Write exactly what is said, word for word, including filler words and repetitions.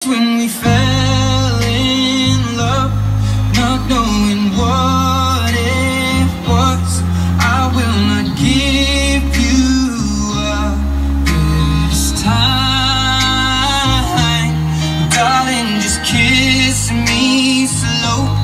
when we fell in love, not knowing what it was. I will not give you up this time, darling, just kiss me slow.